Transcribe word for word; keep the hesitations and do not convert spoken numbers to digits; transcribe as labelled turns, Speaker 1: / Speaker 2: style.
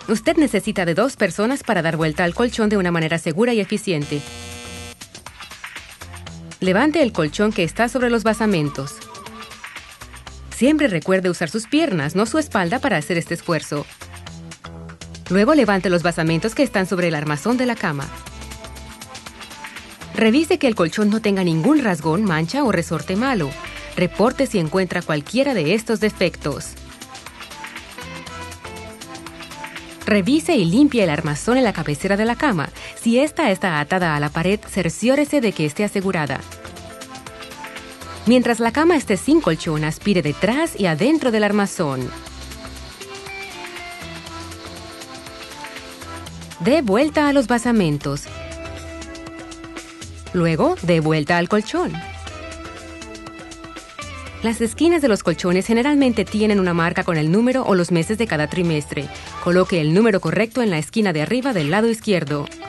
Speaker 1: Usted necesita de dos personas para dar vuelta al colchón de una manera segura y eficiente. Levante el colchón que está sobre los basamentos. Siempre recuerde usar sus piernas, no su espalda, para hacer este esfuerzo. Luego levante los basamentos que están sobre el armazón de la cama. Revise que el colchón no tenga ningún rasgón, mancha o resorte malo. Reporte si encuentra cualquiera de estos defectos. Revise y limpie el armazón en la cabecera de la cama. Si ésta está atada a la pared, cerciórese de que esté asegurada. Mientras la cama esté sin colchón, aspire detrás y adentro del armazón. Dé vuelta a los basamentos. Luego, dé vuelta al colchón. Las esquinas de los colchones generalmente tienen una marca con el número o los meses de cada trimestre. Coloque el número correcto en la esquina de arriba del lado izquierdo.